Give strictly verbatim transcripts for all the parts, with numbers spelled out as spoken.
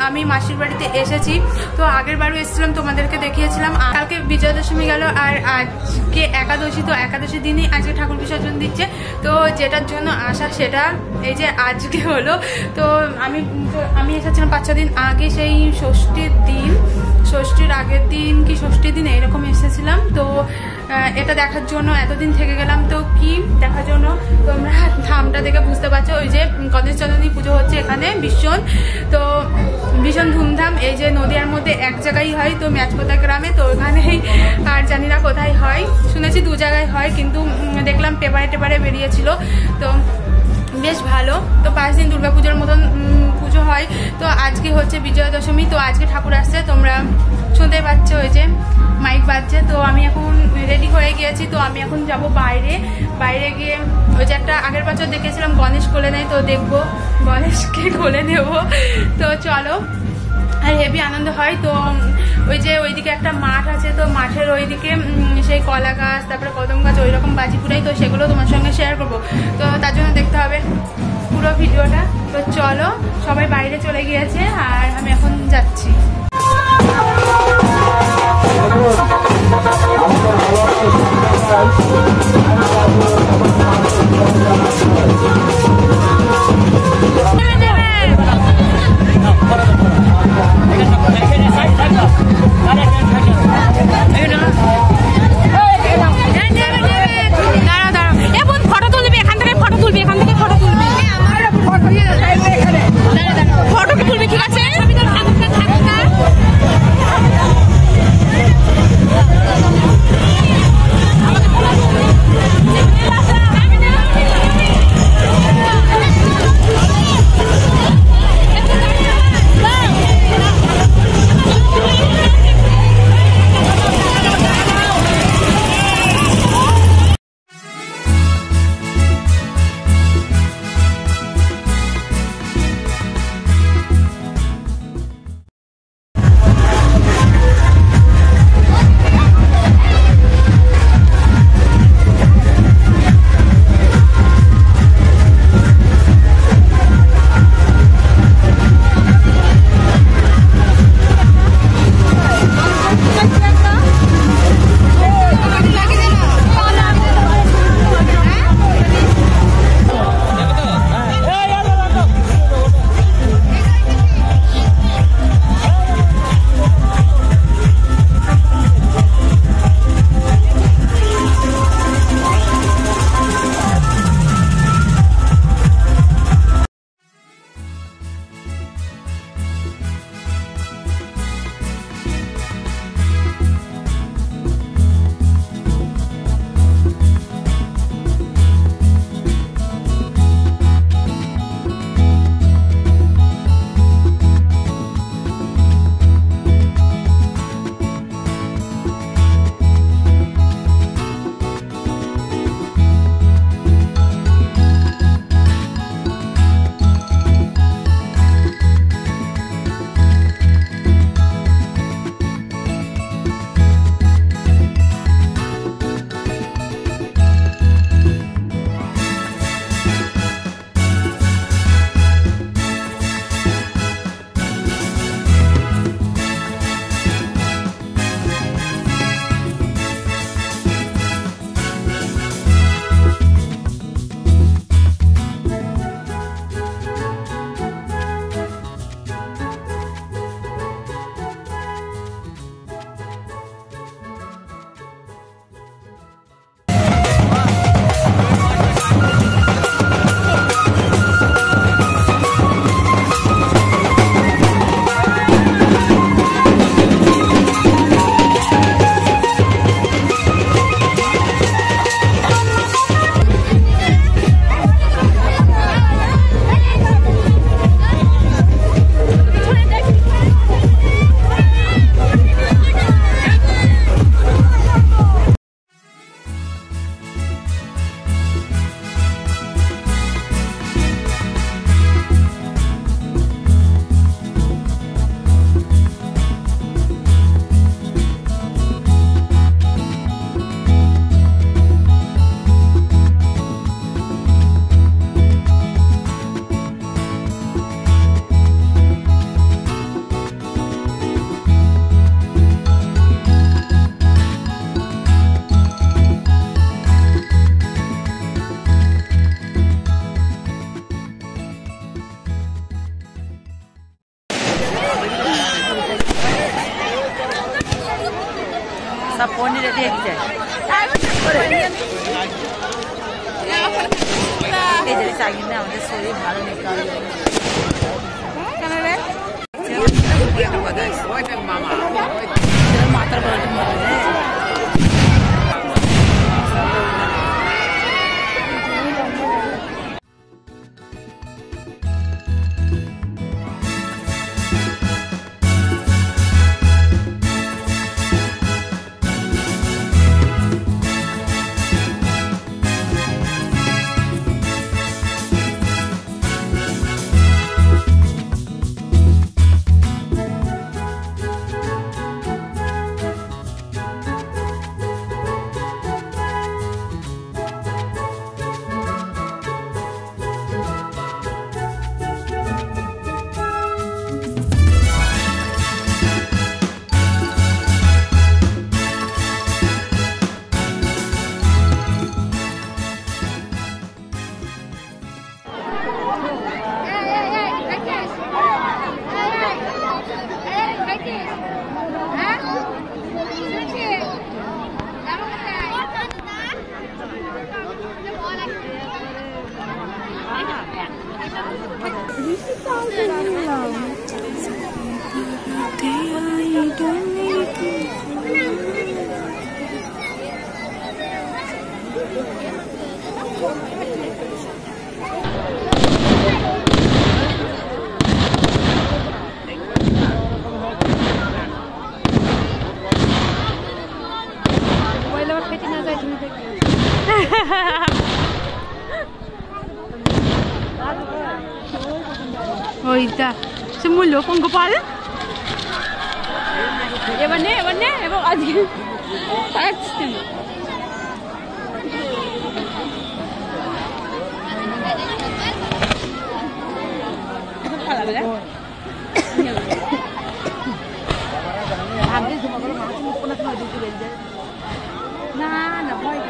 আমি মাসির বাড়িতে এসেছি। তো আগের বারও এসেছিলাম, তোমাদেরকে দেখিয়েছিলাম। কালকে বিজয়া দশমী গেল আর আজকে একাদশী। তো একাদশী দিনই আজকে ঠাকুর বিসর্জন দিচ্ছে। তো যেটার জন্য আসা সেটা এই যে আজকে হলো। তো আমি আমি এসেছিলাম পাঁচ ছ দিন আগে, সেই ষষ্ঠীর দিন, ষষ্ঠীর আগের দিন কি ষষ্ঠীর দিন এইরকম এসেছিলাম। তো এটা দেখার জন্য এতদিন থেকে গেলাম। তো কি দেখার জন্য তোমরা ধামটা দেখে বুঝতে পারছো, ওই যে গণেশ চন্দ্রনী পুজো হচ্ছে এখানে ভীষণ, তো ভীষণ ধুমধাম। এই যে নদিয়ার মধ্যে এক জায়গায় হয়, তো ম্যাচপোতা গ্রামে, তো ওখানেই আর জানি না কোথায় হয়, শুনেছি দু জায়গায় হয়, কিন্তু দেখলাম পেপারে টেপারে বেরিয়েছিল। তো বেশ ভালো। তো পাঁচ দিন দুর্গাপুজোর মতন পুজো হয়। তো আজকে হচ্ছে বিজয়া দশমী। তো আজকে ঠাকুর আসছে, তোমরা শুনতে পাচ্ছ ওই যে মাইক বাজছে। তো আমি এখন রেডি হয়ে গিয়েছি। তো আমি এখন যাব বাইরে। বাইরে গিয়ে ওই যে একটা আগের বছর দেখেছিলাম গণেশ কোলে নেয়, তো দেখবো গণেশকে কোলে নেব। তো চলো, আর হেভি আনন্দ হয়। তো ওই যে ওইদিকে একটা মাঠ আছে, তো মাঠের ওইদিকে সেই কলা গাছ, তারপরে কদম গাছ, ওই রকম বাজিপুরাই। তো সেগুলো তোমার সঙ্গে শেয়ার করবো। তো তার জন্য দেখতে হবে পুরো ভিডিওটা। তো চলো, সবাই বাইরে চলে গিয়েছে আর আমি এখন যাচ্ছি। सब पनीर দিয়ে দিছে এই যে চাই না আমাদের শরীর ভালো নেই কারণ কেন রে ওইটা মামা মাথার বড় মরে যায় ওইটা সে মূল্য পঙ্গ পাল এবার নে এবার নে এবং আজকে পাচ্ছেন না না ভয়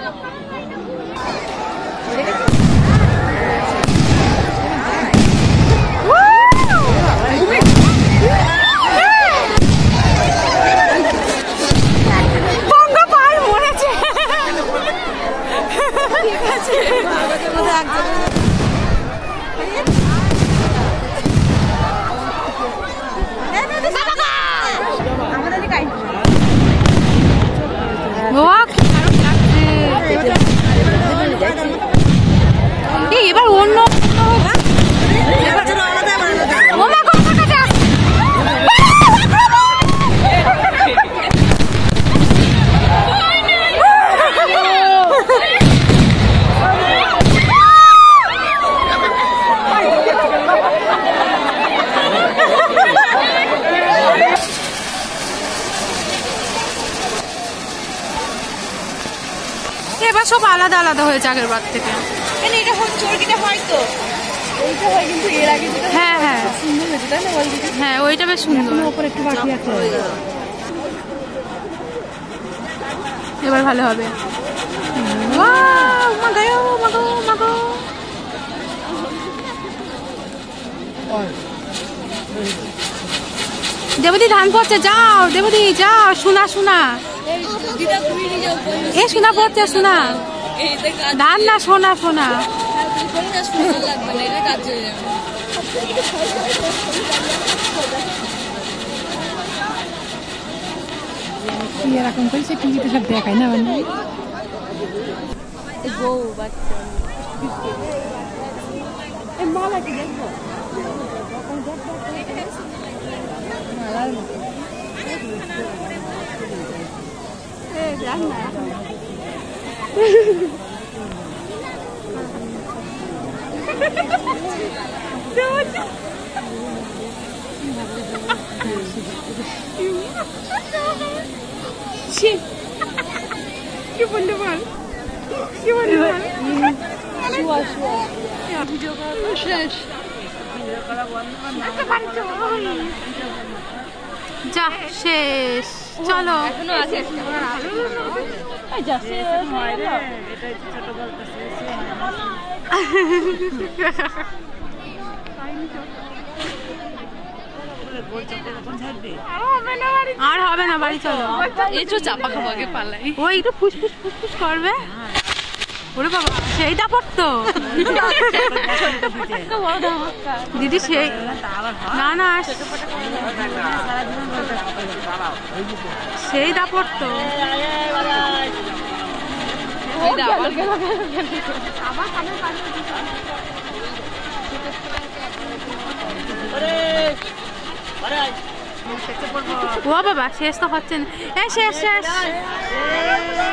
এবার অন্য এবার সব আলাদা আলাদা হয়েছে আগের বার থেকে হ্যাঁ হ্যাঁ হ্যাঁ ওইটা বেশ সুন্দর এবার ভালো হবে দেবতী ধান পড়ছে যাও দেবতী যাও শোনা শোনা এ শোনা পড়ছে শোনা ধান না শোনা শোনা এরকম করেছে টিভিতে সব দেখায় না মানে কি বলতে বল কি বলতে বল শুয়া শুয়া ভিডিও করা শেষ যা শেষ চলো এখনো আছে যা শেষ এটাই ছোট বলতেছে আর হবে না, বাড়ি চলো। এসো চাপা খাবো আগে পালাই। ও একটু ফুসফুস ফুসফুস করবে। ওরে বাবা, সেইটা পড়তো দিদি, সেই না না সেইটা পড়তো। ও বাবা, শেষ তো হচ্ছে না। শেষ শেষ